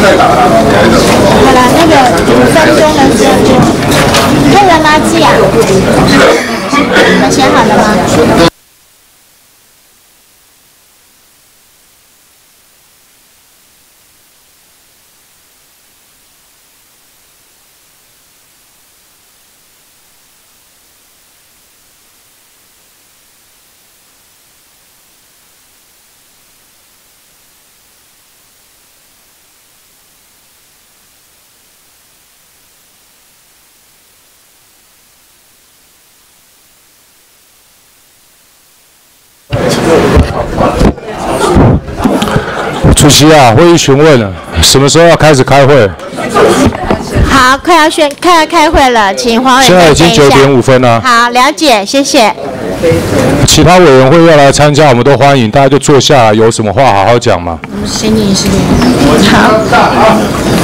好了，那个5分钟的时间，可以了吗？季雅，都写好了吗？ 主席啊，会议询问了，什么时候要开始开会？ 好，快要开会了，请黄委员现在已经9点5分了。 好，了解，谢谢。 其他委员会要来参加，我们都欢迎，大家就坐下来，有什么话好好讲嘛。 先念1、4、6。好。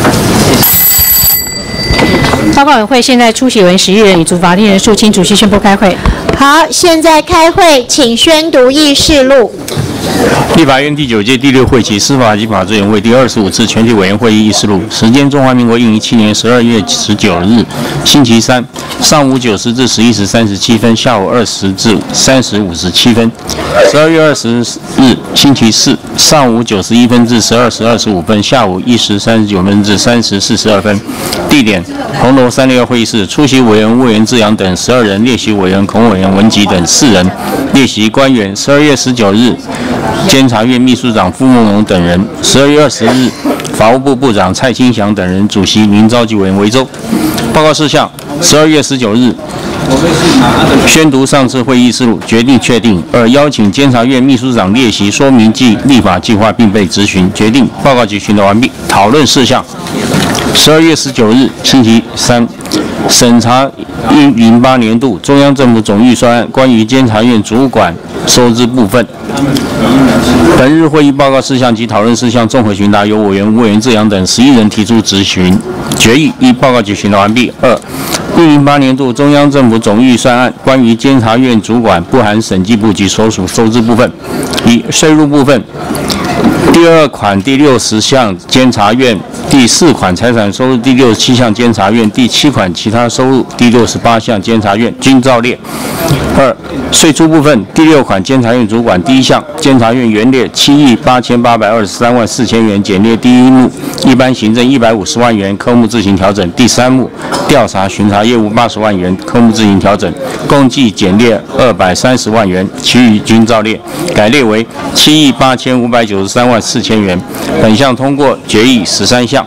报告委员会现在出席为11人，已足法定人数，请主席宣布开会。 好，现在开会，请宣读议事录。 立法院第9届第6会期司法及法制委员会第25次全体委员会议议事录，时间中华民国107年12月19日，星期三，上午9时至11时37分，下午20至30时57分。12月20日，星期四，上午9时1分至12时25分，下午1时39分至30时42分。地点：红楼362会议室。出席委员魏元志阳等12人，列席委员孔委员文吉等4人，列席官员12月19日。监察院秘书长傅孟荣等人，12月20日，法务部部长蔡清祥等人主席，民召集委员为周。报告事项：12月19日，宣读上次会议事录，决定确定：2、邀请监察院秘书长列席说明暨立法计划，并被质询，决定报告及询答完毕。讨论事项：12月19日，星期三。审查108年度中央政府总预算案关于监察院主管收支部分。本日会议报告事项及讨论事项综合询答，由委员魏元志阳等11人提出质询。决议：1、报告及询答完毕。2、108年度中央政府总预算案关于监察院主管不含审计部及所属收支部分。1、税入部分。第2款第60项监察院，第4款财产收入第67项监察院，第7款其他收入第68项监察院均照列。2、税出部分。第6款监察院主管第1项监察院原列78823万4千元，减列第1目一般行政150万元，科目自行调整。第3目调查巡查业务80万元，科目自行调整，共计减列230万元，其余均照列，改列为78593万4千元。本项通过决议13项。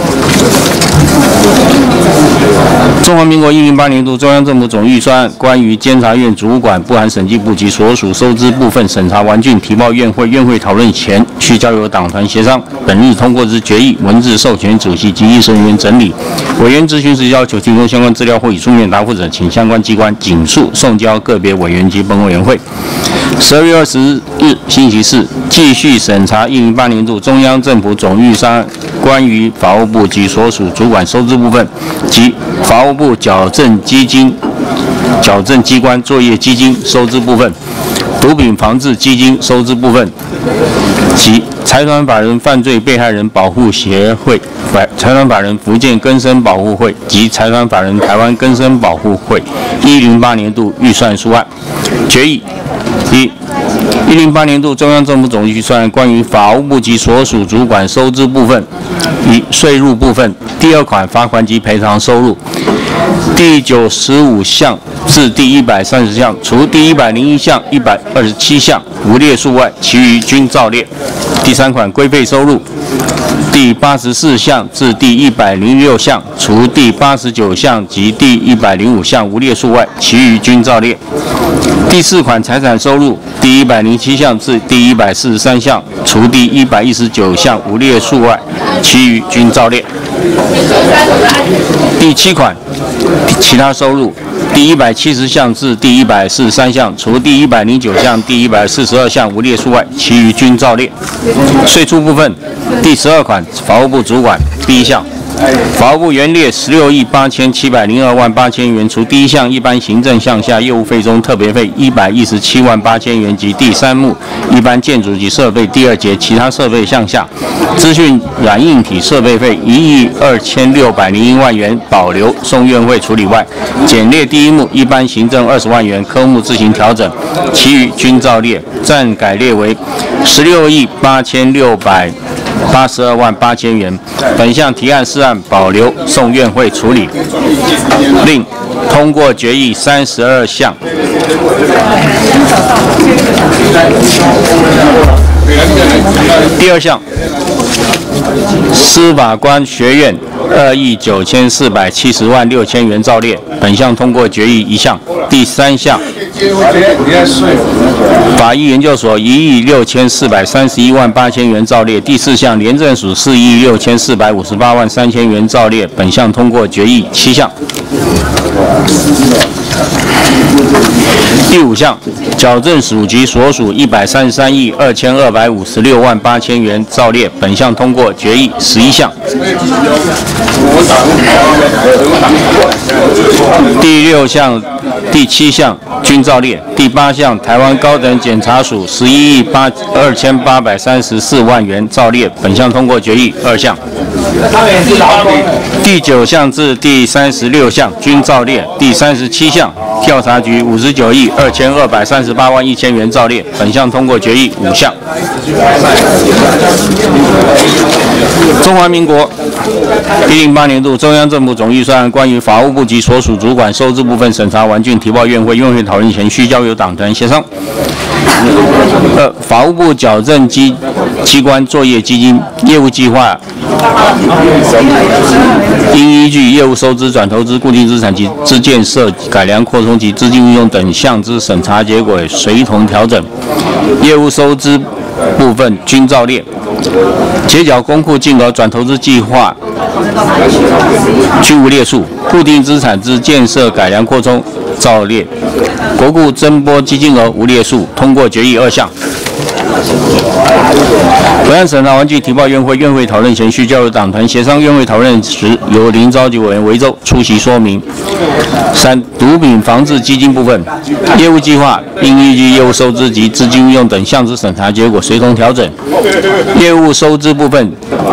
中华民国108年度中央政府总预算案关于监察院主管不含审计部及所属收支部分审查完竣，提报院会，院会讨论前需交由党团协商。本日通过之决议文字授权主席及议事人员整理。委员质询时要求提供相关资料或以书面答复者，请相关机关尽速送交个别委员及本委员会。12月20日，星期四，继续审查108年度中央政府总预算案关于法务部及所属主管收支部分及法务部矫正机关作业基金收支部分、毒品防治基金收支部分及财团法人犯罪被害人保护协会、财团法人福建更生保护会及财团法人台湾更生保护会108年度预算书案。决议：1、108年度中央政府总预算案关于法务部及所属主管收支部分。1、税入部分。第2款罚款及赔偿收入第95项至第130项，除第101项、127项无列数外，其余均照列。第3款规费收入第84项至第106项，除第89项及第105项无列数外，其余均照列。第4款财产收入第107项至第143项，除第119项无列数外，其余均照列。第7款其他收入第170项至第143项，除第109项、第142项无列数外，其余均照列。税出部分第12款法务部主管第1项法务部原列16亿8702万8千元，除第一项一般行政项下业务费中特别费117万8千元及第3目一般建筑及设备第2节其他设备项下资讯软硬体设备费1亿2601万元保留送院会处理外，减列第1目一般行政20万元，科目自行调整，其余均照列，暂改列为16亿8682万8千元。本项提案4案保留送院会处理。另通过决议32项。第2项，司法官学院2亿9470万6千元照列，本项通过决议1项。第3项，法医研究所1亿6431万8千元照列。第4项，廉政署4亿6458万3千元照列，本项通过决议7项。第5项，矫正署及所属133亿2256万8千元照列，本项通过决议11项。第6项、第7项均照列。第8项，台湾高等检察署11亿2834万元照列，本项通过决议2项。第9项至第36项均照列。第37项，调查局59亿2238万1千元照列，本项通过决议5项。中华民国108年度中央政府总预算案关于法务部及所属主管收支部分审查完竣提报院会，院会讨论前须交由党团协商。法务部矫正机关作业基金业务计划应依据业务收支、转投资、固定资产及之建设、改良扩充及资金运用等项之审查结果随同调整。业务收支部分均照列，结缴公库金额、转投资计划均无列数，固定资产之建设、改良扩充照列，国库增拨基金额无列数，通过决议2项。本案审查完竣提报院会，院会讨论前须交由党团协商，院会讨论时由林召集委员为周出席说明。3、毒品防治基金部分，业务计划应依据业务收支及资金运用等项之审查结果随同调整。业务收支部分，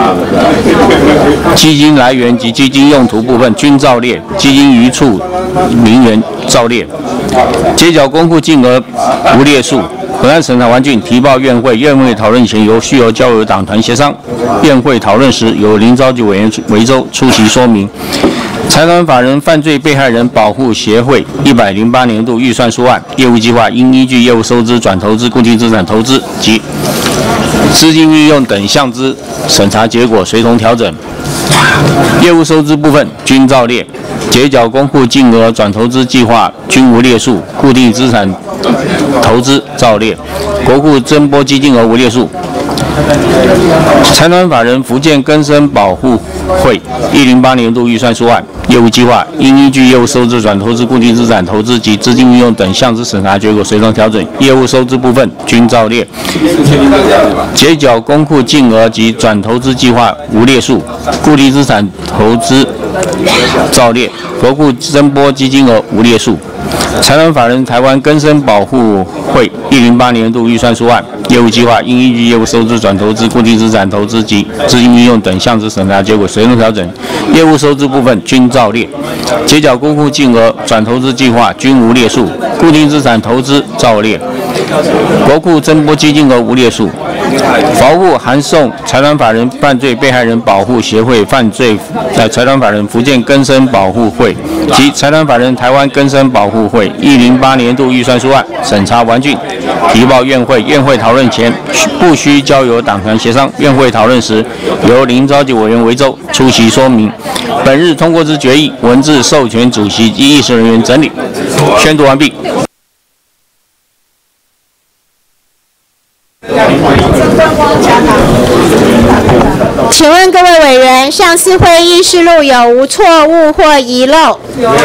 基金来源及基金用途部分均照列，基金余处名员照列，结缴公库金额无列数。本案审查完竣提报院会，院会讨论前须由交由党团协商，院会讨论时由林召集委员为周出席说明。财团法人犯罪被害人保护协会108年度预算书案，业务计划应依据业务收支、转投资、固定资产投资及资金运用等项之审查结果随同调整。业务收支部分均照列，结缴公库金额、转投资计划均无列数，固定资产投资照列，国库增拨基金额无列数。财团法人福建更生保护会108年度预算书案，业务计划应依据业务收支、转投资、固定资产投资及资金运用等项之审查结果随同调整。业务收支部分均照列，结缴公库金额及转投资计划无列数，固定资产投资照列，国库增拨基金额无列数。财团法人台湾更生保护会108年度预算书案，业务计划应依据业务收支、转投资、固定资产投资及资金运用等项之审查结果随同调整。业务收支部分均照列，结缴公库金额、转投资计划均无列数，固定资产投资照列，国库增拨基金额无列数。法务部函送财团法人犯罪被害人保护协会、财团法人福建更生保护会及财团法人台湾更生保护会108年度预算书案审查完竣，提报院会，院会讨论前不需交由党团协商，院会讨论时由林召集委员为周出席说明。本日通过之决议文字授权主席及议事人员整理，宣读完毕。 请问各位委员，上次会议事录有无错误或遗漏？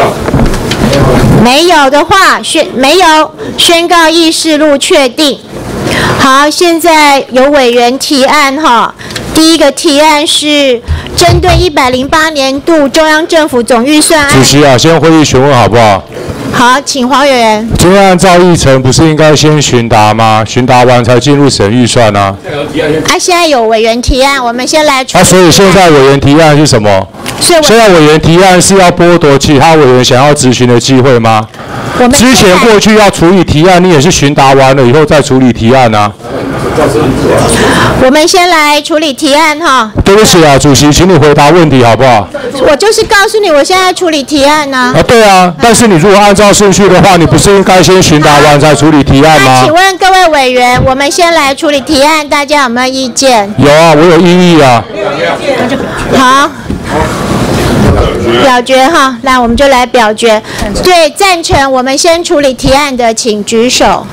没有的话，宣告议事录确定。好，现在有委员提案哈。第一个提案是针对108年度中央政府总预算案。 主席啊，先会议询问好不好？ 好，请黄委员。 今天按照议程，不是应该先询答吗？询答完才进入审预算啊。 现在有委员提案，我们先来处理。 所以现在委员提案是什么？现在委员提案是要剥夺其他委员想要质询的机会吗？之前过去要处理提案，你也是询答完了以后再处理提案啊。 我们先来处理提案哈。 对不起啊，主席，请你回答问题好不好？ 我就是告诉你，我现在处理提案呢。 对啊，但是你如果按照顺序的话，你不是应该先询答完才处理提案吗？ 那请问各位委员，我们先来处理提案，大家有没有意见？ 有啊，我有异议啊。 好。表决哈，来我们就来表决。对，赞成我们先处理提案的，请举手。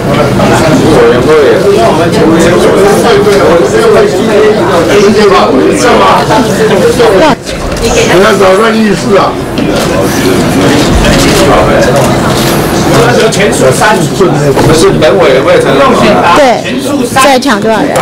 你要找个议事啊。全数30寸，我们是本委员会承认。 对，在场多少人？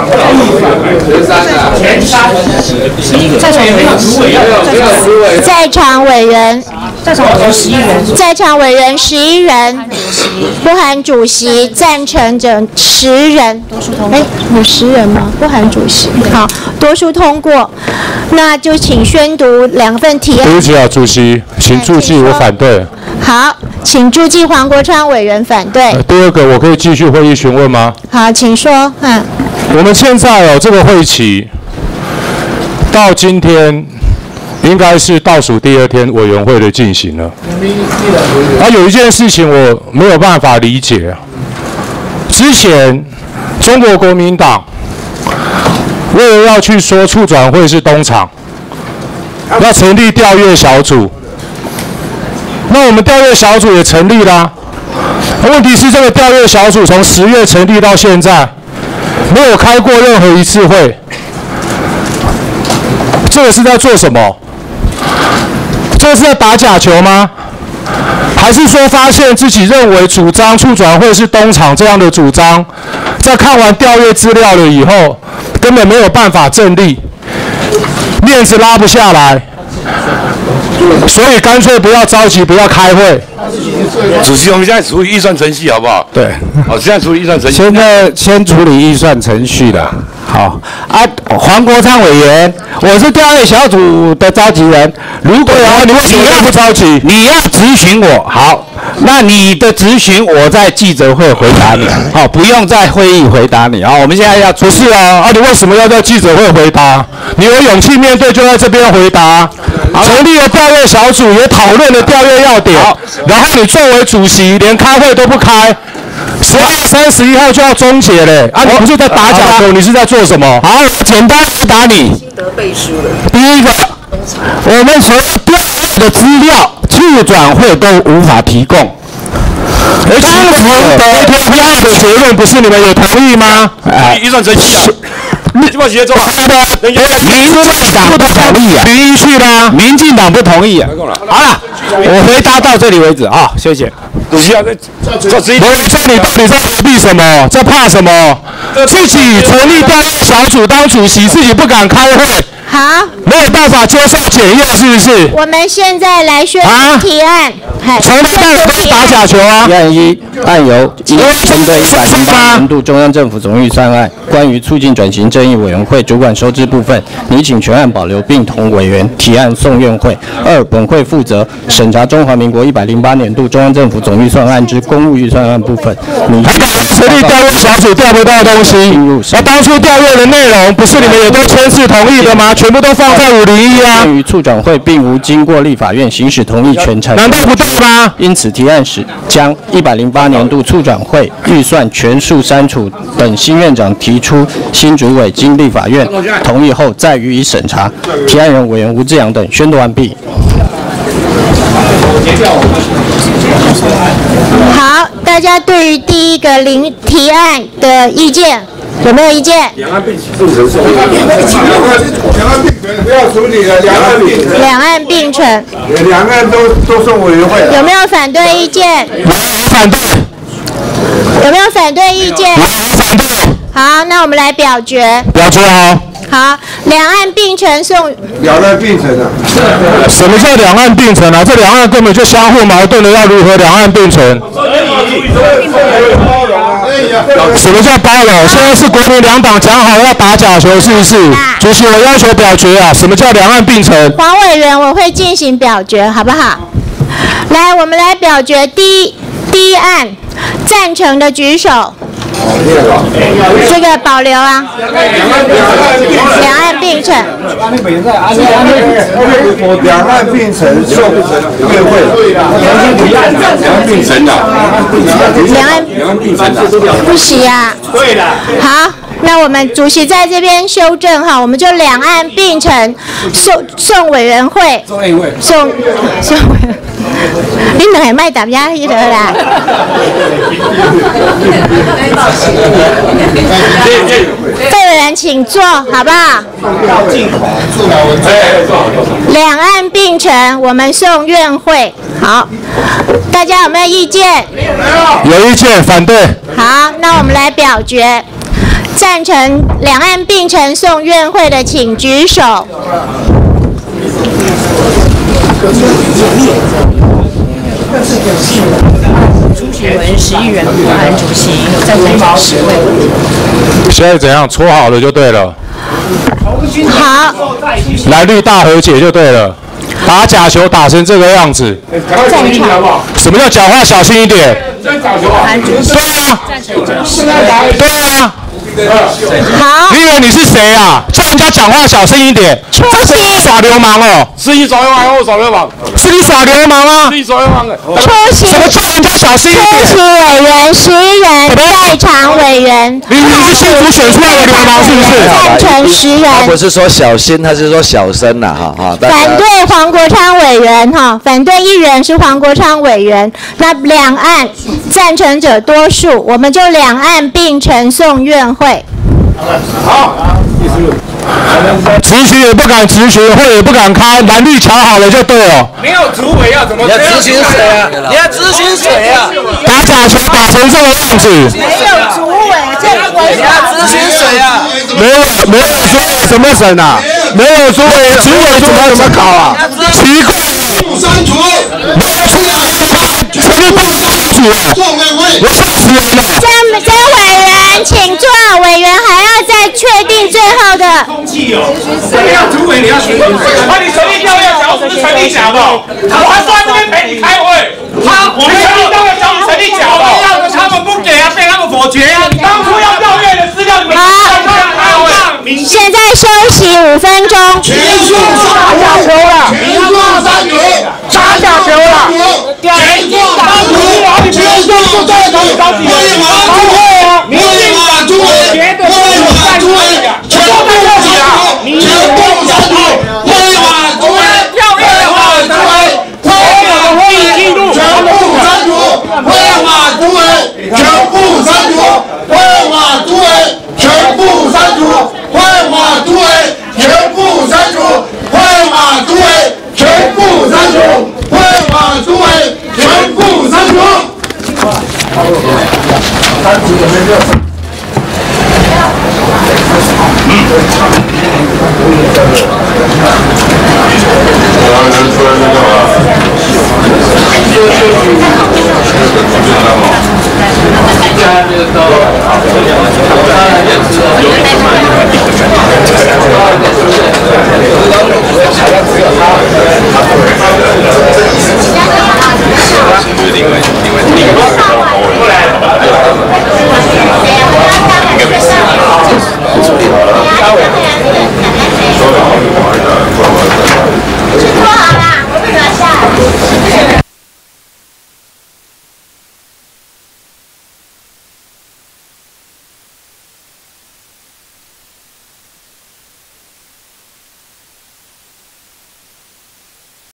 在场有没有主委？ 在场委员。 在场委员11人。 在场委员11人，不含主席，赞成者10人。有10人吗？不含主席。好，多数通过。那就请宣读2份提案。 对不起啊，主席，请注记我反对。 好，请注记黄国昌委员反对。 第二个，我可以继续会议询问吗？ 好，请说。 我们现在这个会期到今天应该是倒数第2天委员会的进行了。有一件事情我没有办法理解，之前中国国民党为了要去说促转会是东厂，要成立调阅小组。那我们调阅小组也成立啦，问题是这个调阅小组从10月成立到现在，没有开过任何一次会，这个是在做什么？这个是在打假球吗？还是说发现自己认为主张促转会是东厂这样的主张，在看完调阅资料了以后，根本没有办法正立，面子拉不下来？所以干脆不要着急，不要开会。 主席，我们现在处理预算程序好不好？ 对， 好，现在处理预算程序。 现在先处理预算程序的。好黄国昌委员，我是调阅小组的召集人。如果你为什么不着急？ 你要质询我，好，那你的质询我在记者会回答你，好，不用在会议回答你。好，我们现在要不是啊，你为什么要在记者会回答？你有勇气面对，就在这边回答。成立了调阅小组，也讨论了调阅要点，然后你作为主席，连开会都不开。12月31号就要终结嘞，你不是在打假球，你是在做什么？ 好，简单回答你。心得背书了。第一个，我们所有调阅的资料，促转会都无法提供。 当时的调阅的结论不是你们有同意吗？ 预算程序啊。 民进党不同意啊， 民去啦， 民进党不同意啊。好了，我回答到这里为止啊，谢谢。 主席啊，这你到底在逃避什么？在怕什么？自己成立调阅小组当主席，自己不敢开会。 好， 没有办法接受检验，是不是？ 我们现在来宣读提案。 从头到尾都是打假球啊！ 提案1，案由针对108年度中央政府总预算案，关于促进转型正义委员会主管收支部分，拟请全案保留，并同委员提案送院会。2，本会负责审查中华民国108年度中央政府总预算案之公务预算案部分。你成立调阅小组调不到东西，那当初调阅的内容不是你们也都签字同意的吗？全部都放在501啊。 关于促转会并无经过立法院行使同意权产生， 难道不对吗？ 因此提案时将108年度促转会预算全数删除，等新院长提出新主委经立法院同意后再予以审查。提案人委员吴志阳等宣读完毕。 好，大家对于第一个提案的意见有没有意见？ 两岸并存，不要处理了， 两岸并存， 两岸都送委员会。 有没有反对意见？ 反对。 有没有反对意见？ 反对。 好，那我们来表决。 表决好。 好，两岸并陈送。 两岸并陈啊？ 什么叫两岸并陈啊？这两岸根本就相互矛盾的，要如何两岸并陈？什么叫包容？现在是国民两党讲好要打假球，是不是？主席，我要求表决啊！什么叫两岸并陈？ 黄委员，我会进行表决，好不好？来，我们来表决第一案，赞成的举手。这个保留啊，两岸并陈。 两岸并陈送院会，两岸并陈的， 两岸并陈不行啊。对的。好，那我们主席在这边修正哈，我们就两岸并陈送委员会。送委员。你两个卖打压迄个啦。费委员请坐，好不好？两岸并陈，我们送院会。好，大家有没有意见？ 有意见，反对。 好，那我们来表决。赞成两岸并陈送院会的，请举手。 出席人11人，不含主席，赞成者10位。 现在怎样？搓好了就对了。 好， 蓝绿大和解就对了。打假球打成这个样子，什么叫讲话小心一点？对啊，对啊。 好， 你以为你是谁啊？叫人家讲话小声一点，这是耍流氓哦！ 是你耍流氓，我耍流氓， 是你耍流氓啊！ 是你耍流氓的。 出席什么叫人家小声一点？ 出席委员11人，在场委员。 你是新竹选出来的流氓是不是？ 赞成10人。 他不是说小心，他是说小声呐，哈。 反对黄国昌委员哈，反对1人是黄国昌委员。那两岸赞成者多数，我们就两岸并陈送院会。 好， 咨询也不敢咨询，会也不敢开，蓝绿瞧好了就对了。 没有主委要怎么？ 你要咨询谁啊？你要咨询谁啊？ 打假球打成这个样子。 没有主委，这委你要咨询谁啊？ 没有主委怎么审啊？没有主委怎么考啊？奇怪， 删除， 没有出来，这是不清楚啊！我吓死人了。 曾委员，请坐。委员还要再确定最后的。 空气哦，这要主委你要询问。啊，你成立调查小组成立假的，我还坐在这边陪你开会。我们成立调查小组成立假的，他们不给啊，被他们否决啊。当初要调阅的资料，你们开会。 现在休息5分钟。 全数杀假球了，全数删除， 杀假球了， 全数删除，全数删除，会马主委，会马主委，会马主委，全部删除，全部删除，会马主委，会马主委，会马会议记录全部删除，会马主委，全部删除，会马主委，全部删除，会马主委，全部删除，会马主委，全部删除，会马主委，全部删除。有